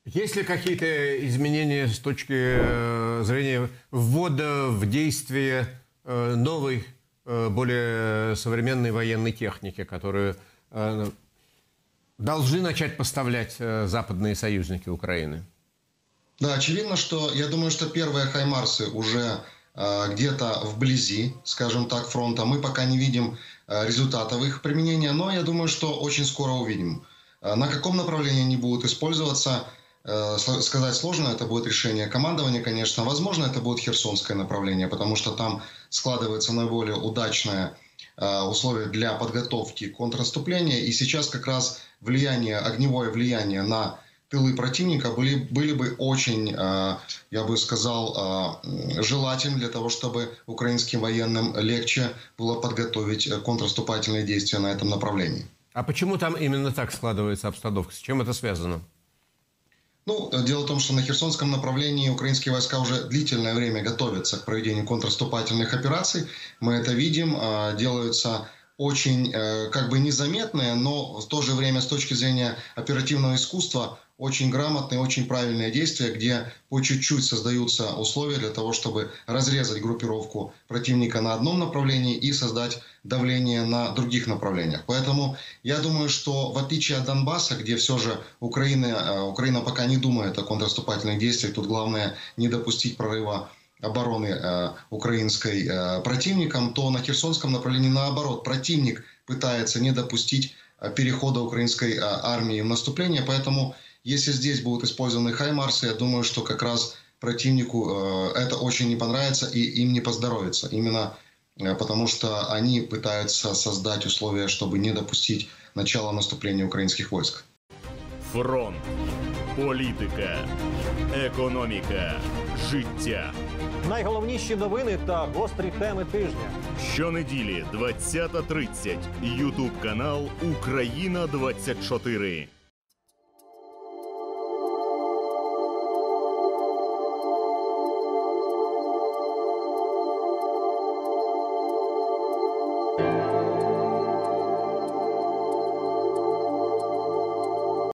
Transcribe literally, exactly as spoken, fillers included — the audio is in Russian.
Есть ли какие-то изменения с точки зрения ввода в действие новой, более современной военной техники, которую должны начать поставлять западные союзники Украины? Да, очевидно, что я думаю, что первые хаймарсы уже э, где-то вблизи, скажем так, фронта. Мы пока не видим э, результатов их применения, но я думаю, что очень скоро увидим. Э, на каком направлении они будут использоваться, э, сказать сложно. Это будет решение командования, конечно. Возможно, это будет херсонское направление, потому что там складывается наиболее удачное э, условие для подготовки контрнаступления. И сейчас как раз влияние, огневое влияние на тылы противника были, были бы очень, я бы сказал, желательны для того, чтобы украинским военным легче было подготовить контрнаступательные действия на этом направлении. А почему там именно так складывается обстановка? С чем это связано? Ну, дело в том, что на Херсонском направлении украинские войска уже длительное время готовятся к проведению контрнаступательных операций. Мы это видим, делаются очень как бы незаметные, но в то же время с точки зрения оперативного искусства очень грамотные, очень правильные действия, где по чуть-чуть создаются условия для того, чтобы разрезать группировку противника на одном направлении и создать давление на других направлениях. Поэтому я думаю, что в отличие от Донбасса, где все же Украина, Украина пока не думает о контрнаступательных действиях, тут главное не допустить прорыва обороны э, украинской э, противником, то на Херсонском направлении наоборот. Противник пытается не допустить э, перехода украинской э, армии в наступление. Поэтому, если здесь будут использованы хаймарсы, я думаю, что как раз противнику э, это очень не понравится и им не поздоровится. Именно э, потому, что они пытаются создать условия, чтобы не допустить начала наступления украинских войск. Фронт. Політика. Економіка. Життя. Найголовніші новини та гострі теми тижня. Щонеділі, двадцята тридцять. Ютуб канал Україна двадцять чотири.